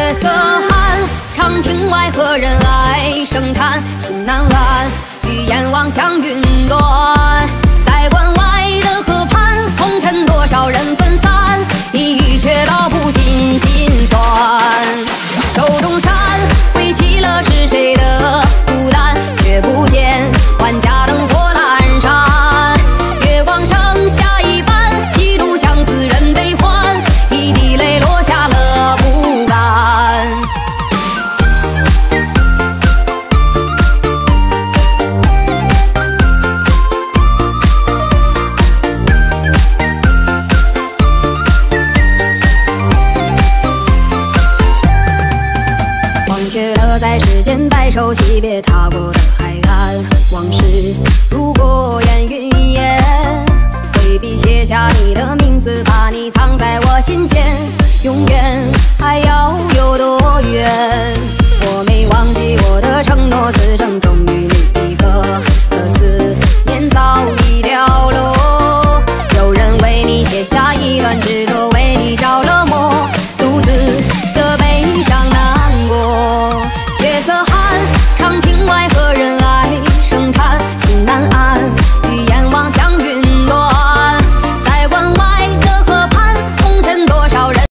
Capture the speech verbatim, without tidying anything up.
月色寒，长亭外何人爱声叹？心难安，欲雁望向云端。在关外的河畔，红尘多少人分散，一语却道不尽心酸。手中扇，挥起了是谁的孤单？却不见万家灯火阑珊。月光剩下一半，几度相思人悲欢，一滴泪落下了不甘。忘却了在世间白首惜别踏过的海岸，往事如过眼云烟，挥笔写下你的名字，把你藏在我心间，永远还要